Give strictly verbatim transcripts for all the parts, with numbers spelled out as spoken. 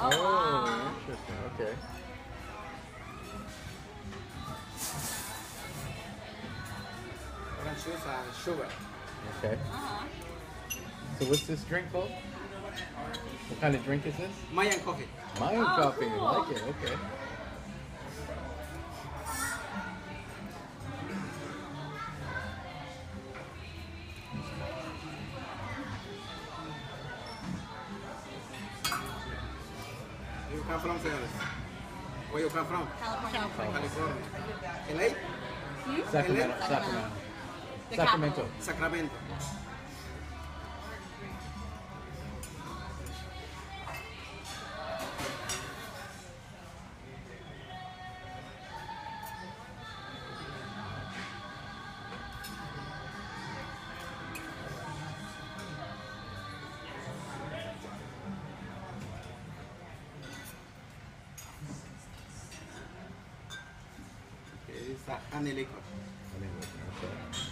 Oh, interesting. Okay. Orange juice and sugar. Okay. Uh-huh. So what's this drink called? What kind of drink is this? Mayan coffee. Mayan Oh, coffee. cool. I like it. Okay. You come from, señores? Where you come from? California. California. L A? Sacramento. L A? Sacramento. The Sacramento. capital. Sacramento. It's a honey liquor. Okay.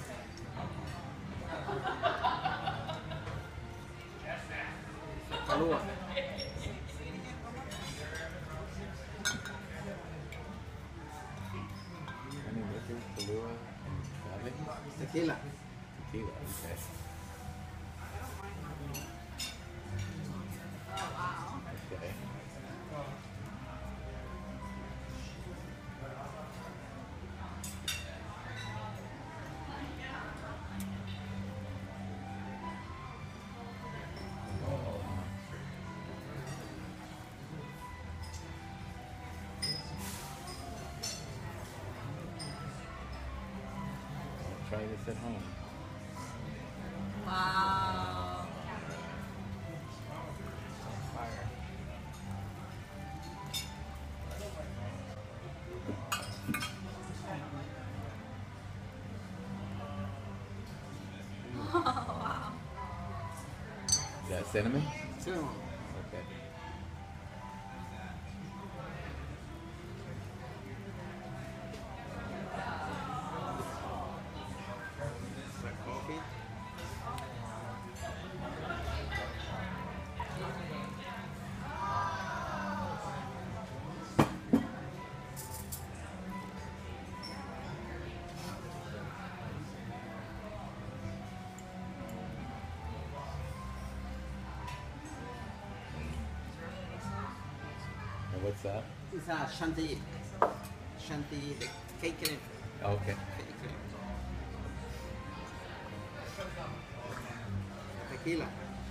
Kalua. Honey liquor, Kahlua, and agave? Tequila. Tequila. Okay. Okay. Try this at home. Wow. Fire. Wow. Is that cinnamon? Cinnamon. Okay. Black coffee. And what's that? It's a chantilly. Chantilly, the cake cream. Okay. Cake cream. Tequila.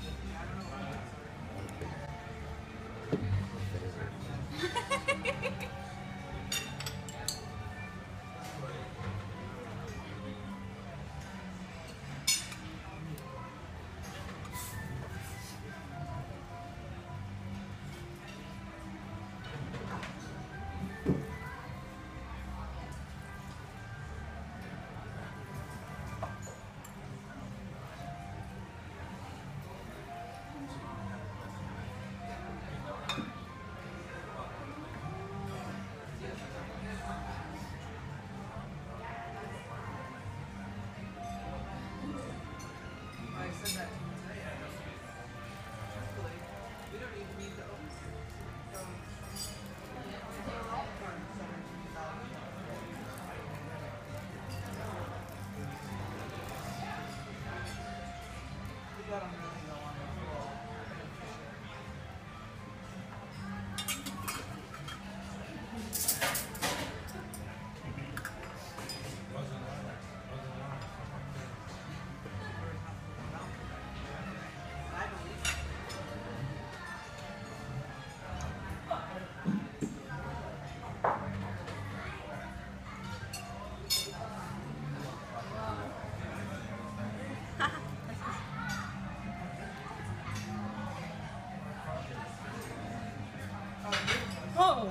Oh.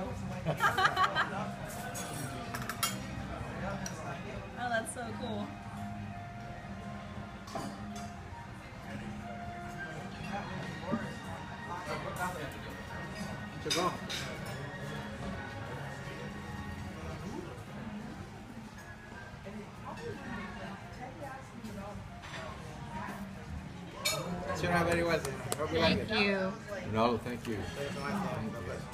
Oh, that's so cool. To go. Sure, very well. Hope you like Thank it. you. No, thank you. Thank you so much, man. God bless you.